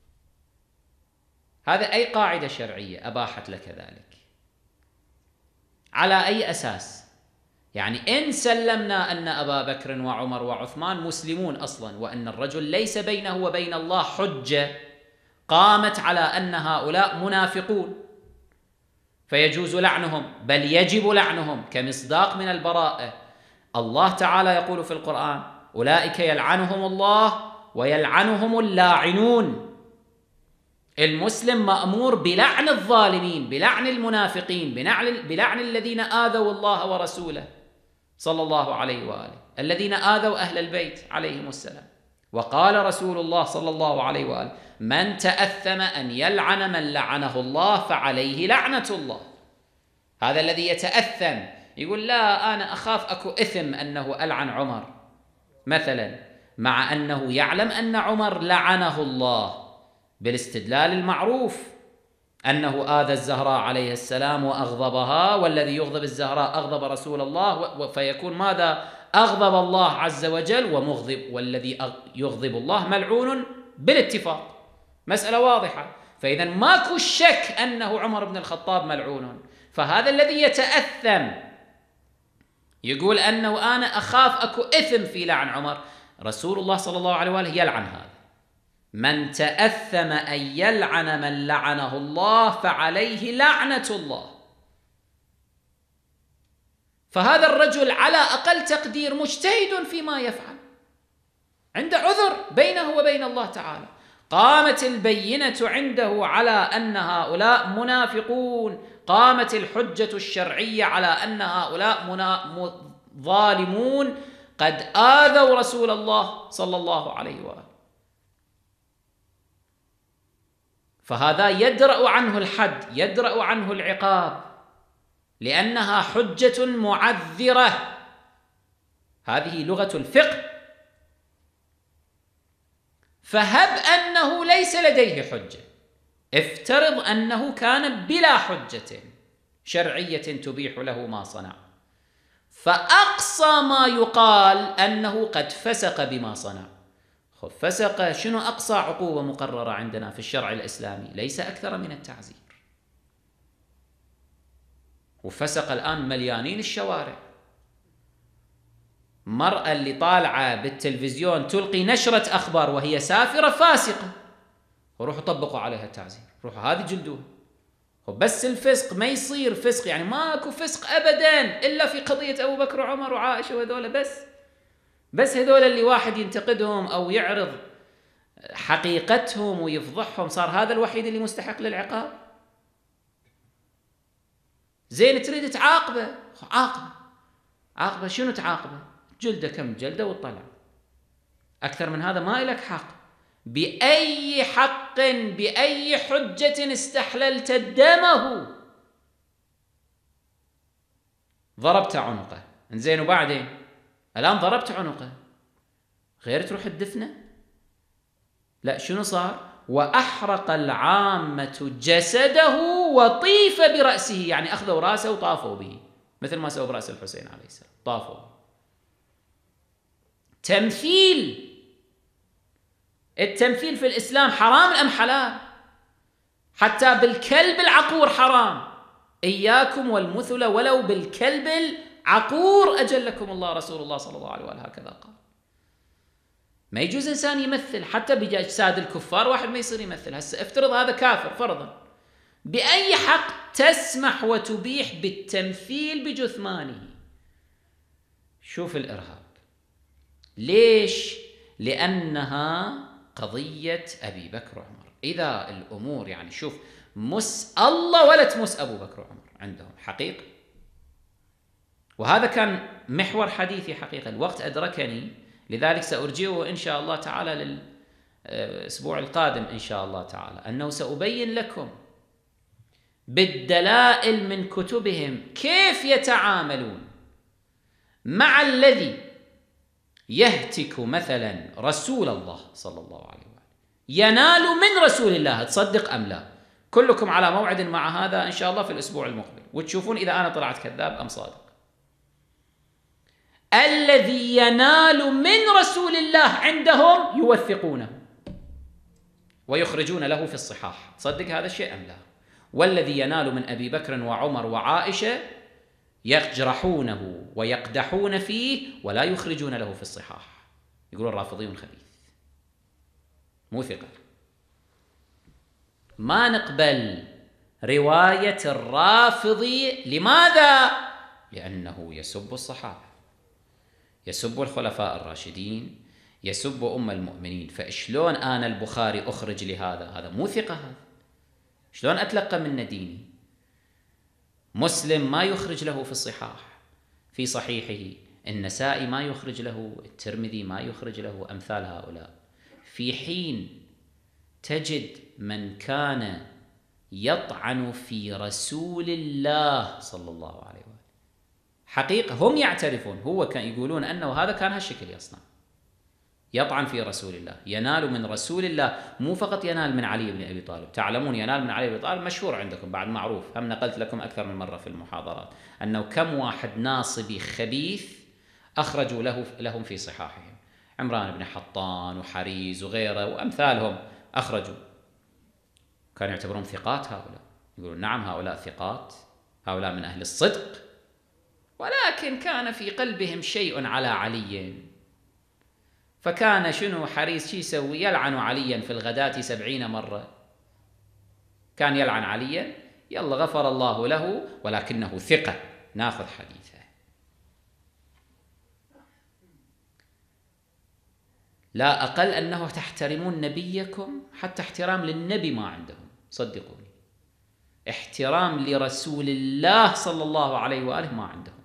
هذا أي قاعدة شرعية أباحت لك ذلك؟ على أي أساس؟ يعني إن سلمنا أن أبا بكر وعمر وعثمان مسلمون أصلا، وأن الرجل ليس بينه وبين الله حجة قامت على أن هؤلاء منافقون، فيجوز لعنهم، بل يجب لعنهم كمصداق من البراءة. الله تعالى يقول في القرآن: أولئك يلعنهم الله ويلعنهم اللاعنون. المسلم مأمور بلعن الظالمين، بلعن المنافقين، بلعن الذين آذوا الله ورسوله صلى الله عليه وآله، الذين آذوا أهل البيت عليهم السلام. وقال رسول الله صلى الله عليه وآله: من تأثم أن يلعن من لعنه الله فعليه لعنة الله. هذا الذي يتأثم يقول: لا، أنا أخاف أكو إثم أنه ألعن عمر مثلا، مع أنه يعلم أن عمر لعنه الله بالاستدلال المعروف أنه آذى الزهراء عليه السلام وأغضبها، والذي يغضب الزهراء أغضب رسول الله، فيكون ماذا؟ أغضب الله عز وجل ومغضب، والذي يغضب الله ملعون بالاتفاق. مسألة واضحة. فإذا ماكو شك أنه عمر بن الخطاب ملعون. فهذا الذي يتأثم يقول أنه أنا أخاف أكو إثم في لعن عمر، رسول الله صلى الله عليه وآله يلعن هذا: من تأثم أن يلعن من لعنه الله فعليه لعنة الله. فهذا الرجل على أقل تقدير مجتهد فيما يفعل، عنده عذر بينه وبين الله تعالى. قامت البينة عنده على أن هؤلاء منافقون، قامت الحجة الشرعية على أن هؤلاء ظالمون قد آذوا رسول الله صلى الله عليه وآله. فهذا يدرأ عنه الحد، يدرأ عنه العقاب، لأنها حجة معذرة. هذه لغة الفقه. فهب أنه ليس لديه حجة، افترض أنه كان بلا حجة شرعية تبيح له ما صنع، فأقصى ما يقال أنه قد فسق بما صنع. فسق، شنو أقصى عقوبة مقررة عندنا في الشرع الإسلامي؟ ليس أكثر من التعزير. وفسق الآن مليانين الشوارع. مرأة اللي طالعة بالتلفزيون تلقي نشرة أخبار وهي سافرة فاسقة، وروحوا طبقوا عليها التعزير، روحوا هذه جلدوها. وبس الفسق ما يصير فسق، يعني ماكو فسق أبدا إلا في قضية أبو بكر وعمر وعائشة وهذول بس هذول اللي واحد ينتقدهم أو يعرض حقيقتهم ويفضحهم، صار هذا الوحيد اللي مستحق للعقاب. زين تريد تعاقبه، عاقبه شنو تعاقبه؟ جلده كم جلده وطلع. أكثر من هذا ما لك حق. بأي حق، بأي حجة استحللت دمه؟ ضربت عنقه، انزين وبعدين الآن ضربت عنقه، غير تروح الدفنة؟ لا، شنو صار؟ وأحرق العامة جسده وطيف برأسه، يعني أخذوا رأسه وطافوا به، مثل ما سووا برأس الحسين عليه السلام، طافوا. تمثيل. التمثيل في الإسلام حرام أم حلال؟ حتى بالكلب العقور حرام. إياكم والمثل ولو بالكلب العقور أجلكم الله. رسول الله صلى الله عليه وآله هكذا قال. ما يجوز إنسان يمثل حتى بأجساد الكفار، واحد ما يصير يمثل. هسه افترض هذا كافر فرضا، بأي حق تسمح وتبيح بالتمثيل بجثمانه؟ شوف الإرهاب. ليش؟ لأنها قضية أبي بكر وعمر. إذا الأمور يعني شوف، مس الله ولا تمس أبو بكر وعمر عندهم حقيقة. وهذا كان محور حديثي حقيقة. الوقت أدركني، لذلك سأرجئه إن شاء الله تعالى للأسبوع القادم إن شاء الله تعالى، أنه سأبين لكم بالدلائل من كتبهم كيف يتعاملون مع الذي يهتك مثلا رسول الله صلى الله عليه وآله، ينال من رسول الله. تصدق أم لا؟ كلكم على موعد مع هذا إن شاء الله في الأسبوع المقبل، وتشوفون إذا أنا طلعت كذاب أم صادق. الذي ينال من رسول الله عندهم يوثقونه ويخرجون له في الصحاح. تصدق هذا الشيء أم لا؟ والذي ينال من أبي بكر وعمر وعائشة يجرحونه ويقدحون فيه ولا يخرجون له في الصحاح. يقولون رافضي خبيث، مو ثقة. ما نقبل رواية الرافضي. لماذا؟ لأنه يسب الصحابة، يسب الخلفاء الراشدين، يسب أم المؤمنين. فشلون أنا البخاري أخرج لهذا؟ هذا مو ثقة. هذا شلون أتلقى منه ديني؟ مسلم ما يخرج له في الصحاح في صحيحه، النسائي ما يخرج له، الترمذي ما يخرج له، أمثال هؤلاء. في حين تجد من كان يطعن في رسول الله صلى الله عليه وآله، حقيقة هم يعترفون، هو كان يقولون أنه هذا كان هالشكل يصنع، يطعن في رسول الله، ينال من رسول الله، مو فقط ينال من علي بن أبي طالب. تعلمون ينال من علي بن أبي طالب مشهور عندكم بعد، معروف، هم نقلت لكم أكثر من مرة في المحاضرات أنه كم واحد ناصبي خبيث أخرجوا لهم في صحاحهم، عمران بن حطان وحريز وغيره وأمثالهم أخرجوا، كانوا يعتبرون ثقات هؤلاء، يقولون نعم هؤلاء ثقات، هؤلاء من أهل الصدق، ولكن كان في قلبهم شيء على علي. فكان شنو حريص شي يسوي؟ يلعن عليا في الغداة 70 مرة، كان يلعن عليا، يلا غفر الله له، ولكنه ثقة ناخذ حديثه. لا أقل أنه تحترمون نبيكم، حتى احترام للنبي ما عندهم، صدقوني، احترام لرسول الله صلى الله عليه وآله ما عندهم.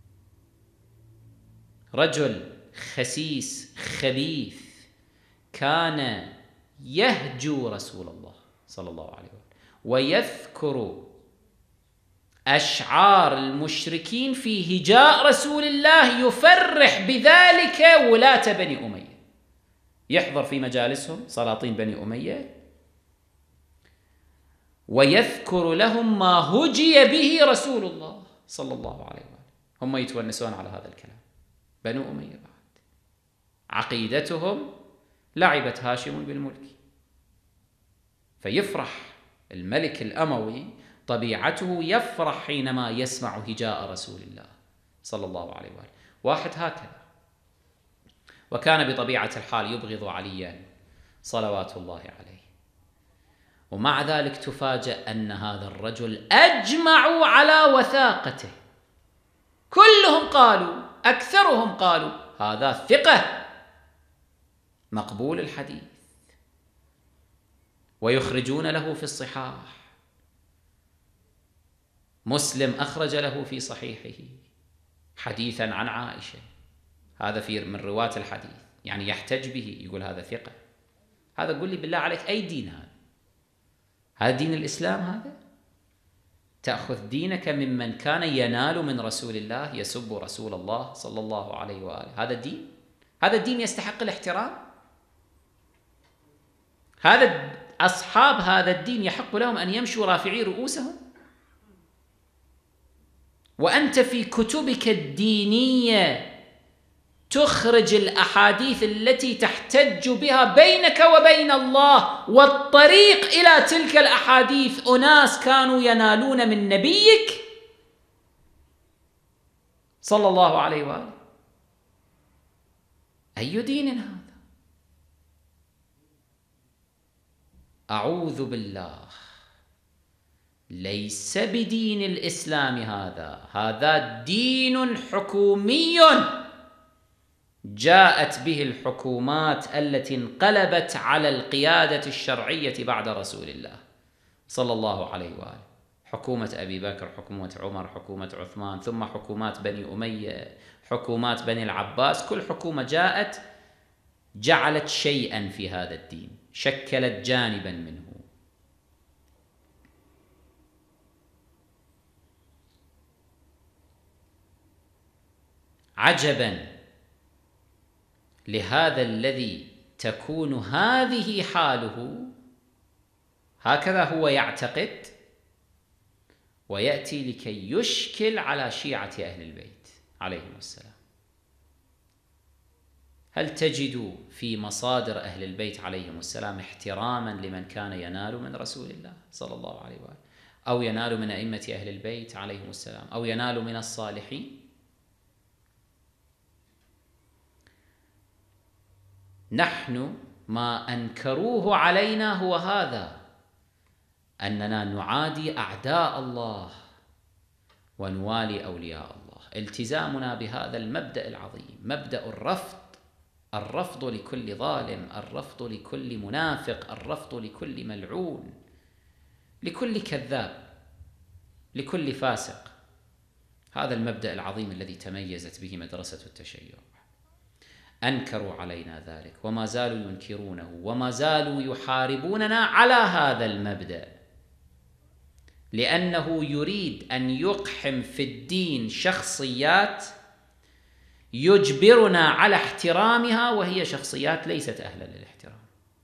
رجل خسيس خبيث كان يهجو رسول الله صلى الله عليه وآله، ويذكر أشعار المشركين في هجاء رسول الله، يفرح بذلك ولاة بني أمية، يحضر في مجالسهم سلاطين بني أمية ويذكر لهم ما هجي به رسول الله صلى الله عليه وآله. هم يتونسون على هذا الكلام، بنو أمية بعد عقيدتهم لعبت هاشم بالملك، فيفرح الملك الأموي، طبيعته يفرح حينما يسمع هجاء رسول الله صلى الله عليه وآله. واحد هكذا، وكان بطبيعة الحال يبغض عليا صلوات الله عليه، ومع ذلك تفاجأ أن هذا الرجل أجمعوا على وثاقته، كلهم قالوا، أكثرهم قالوا هذا ثقة مقبول الحديث، ويخرجون له في الصحاح. مسلم أخرج له في صحيحه حديثا عن عائشة، هذا في من رواة الحديث، يعني يحتج به، يقول هذا ثقة. هذا قل لي بالله عليك أي دين هذا؟ هذا دين الإسلام؟ هذا تأخذ دينك ممن كان ينال من رسول الله، يسب رسول الله صلى الله عليه وآله؟ هذا الدين؟ هذا الدين يستحق الاحترام؟ هذا أصحاب هذا الدين يحق لهم أن يمشوا رافعي رؤوسهم؟ وأنت في كتبك الدينية تخرج الأحاديث التي تحتج بها بينك وبين الله، والطريق إلى تلك الأحاديث أناس كانوا ينالون من نبيك صلى الله عليه وآله. أي دين هذا؟ أعوذ بالله، ليس بدين الإسلام هذا دين حكومي جاءت به الحكومات التي انقلبت على القيادة الشرعية بعد رسول الله صلى الله عليه وآله، حكومة أبي بكر، حكومة عمر، حكومة عثمان، ثم حكومات بني أمية، حكومات بني العباس. كل حكومة جاءت جعلت شيئا في هذا الدين، شكلت جانبا منه. عجبا لهذا الذي تكون هذه حاله، هكذا هو يعتقد، ويأتي لكي يشكل على شيعة أهل البيت عليهم السلام. هل تجد في مصادر أهل البيت عليهم السلام احتراما لمن كان ينال من رسول الله صلى الله عليه وآله، أو ينال من أئمة أهل البيت عليهم السلام، أو ينال من الصالحين؟ نحن ما أنكروه علينا هو هذا، أننا نعادي أعداء الله ونوالي أولياء الله. التزامنا بهذا المبدأ العظيم، مبدأ الرفض، الرفض لكل ظالم، الرفض لكل منافق، الرفض لكل ملعون، لكل كذاب، لكل فاسق. هذا المبدأ العظيم الذي تميزت به مدرسة التشيع. أنكروا علينا ذلك وما زالوا ينكرونه وما زالوا يحاربوننا على هذا المبدأ، لأنه يريد أن يقحم في الدين شخصيات يجبرنا على احترامها، وهي شخصيات ليست أهلا للاحترام.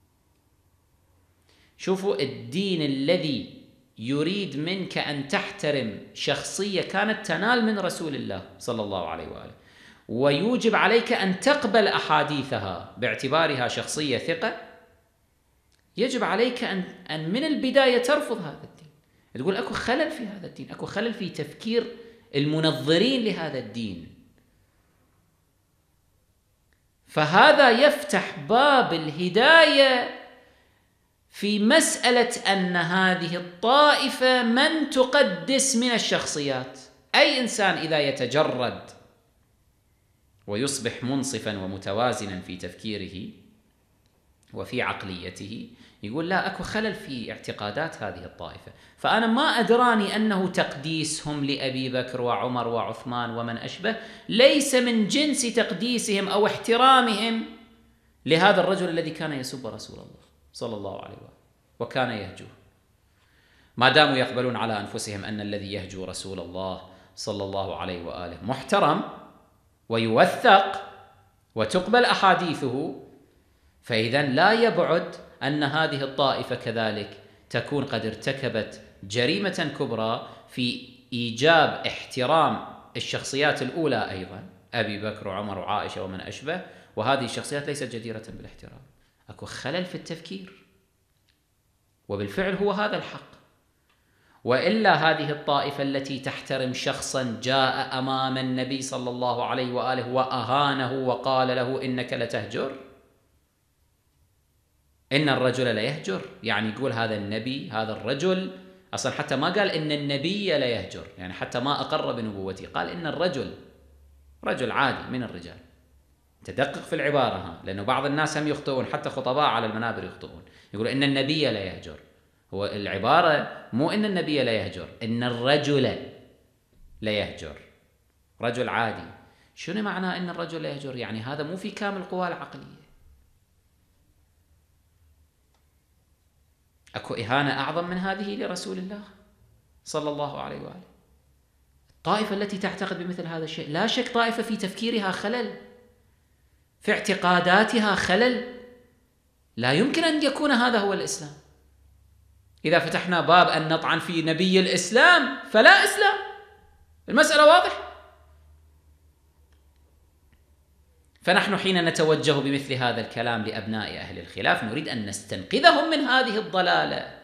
شوفوا الدين الذي يريد منك أن تحترم شخصية كانت تنال من رسول الله صلى الله عليه وآله، ويوجب عليك أن تقبل أحاديثها باعتبارها شخصية ثقة، يجب عليك أن من البداية ترفض هذا الدين. تقول أكو خلل في هذا الدين، أكو خلل في تفكير المنظرين لهذا الدين. فهذا يفتح باب الهداية في مسألة أن هذه الطائفة من تقدس من الشخصيات. أي إنسان إذا يتجرد ويصبح منصفا ومتوازنا في تفكيره وفي عقليته، يقول لا، أكو خلل في اعتقادات هذه الطائفة، فأنا ما أدراني أنه تقديسهم لأبي بكر وعمر وعثمان ومن أشبه ليس من جنس تقديسهم أو احترامهم لهذا الرجل الذي كان يسب رسول الله صلى الله عليه وآله وكان يهجوه. ما داموا يقبلون على أنفسهم أن الذي يهجو رسول الله صلى الله عليه وآله محترم ويوثق وتقبل أحاديثه، فإذا لا يبعد أن هذه الطائفة كذلك تكون قد ارتكبت جريمة كبرى في إيجاب احترام الشخصيات الأولى أيضا، أبي بكر وعمر وعائشة ومن أشبه، وهذه الشخصيات ليست جديرة بالاحترام. أكو خلل في التفكير، وبالفعل هو هذا الحق. وإلا هذه الطائفة التي تحترم شخصا جاء أمام النبي صلى الله عليه وآله وأهانه وقال له إنك لتهجر، إن الرجل لا يهجر، يعني يقول هذا النبي، هذا الرجل أصلا حتى ما قال إن النبي لا يهجر، يعني حتى ما أقر بنبوته، قال إن الرجل رجل عادي من الرجال. تدقق في العبارة، لأنه بعض الناس هم يخطئون، حتى خطباء على المنابر يخطئون، يقولون إن النبي لا يهجر. هو العبارة مو إن النبي لا يهجر، إن الرجل لا يهجر، رجل عادي. شنو معنى إن الرجل لا يهجر؟ يعني هذا مو في كامل قواه العقلية. أكو إهانة أعظم من هذه لرسول الله صلى الله عليه وآله؟ الطائفة التي تعتقد بمثل هذا الشيء لا شك طائفة في تفكيرها خلل، في اعتقاداتها خلل، لا يمكن أن يكون هذا هو الإسلام. إذا فتحنا باب أن نطعن في نبي الإسلام فلا إسلام، المسألة واضحة. فنحن حين نتوجه بمثل هذا الكلام لأبناء أهل الخلاف نريد أن نستنقذهم من هذه الضلالة،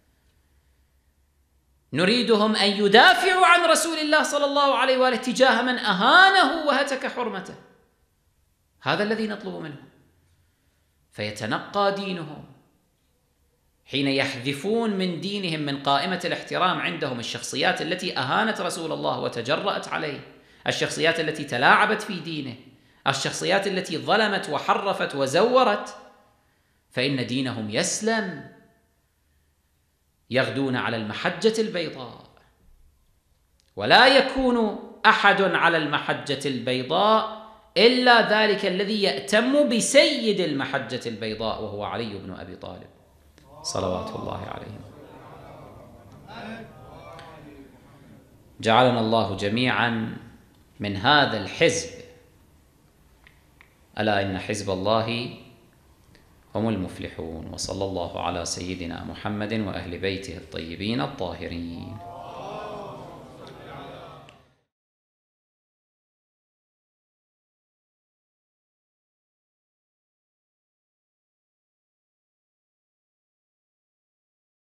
نريدهم أن يدافعوا عن رسول الله صلى الله عليه وآله تجاه من أهانه وهتك حرمته. هذا الذي نطلب منهم. فيتنقى دينهم حين يحذفون من دينهم من قائمة الاحترام عندهم الشخصيات التي أهانت رسول الله وتجرأت عليه، الشخصيات التي تلاعبت في دينه، الشخصيات التي ظلمت وحرفت وزورت، فإن دينهم يسلم. يغدون على المحجة البيضاء، ولا يكون أحد على المحجة البيضاء إلا ذلك الذي يأتم بسيد المحجة البيضاء وهو علي بن أبي طالب صلوات الله عليه. جعلنا الله جميعا من هذا الحزب. ألا إن حزب الله هم المفلحون. وصلى الله على سيدنا محمد وأهل بيته الطيبين الطاهرين.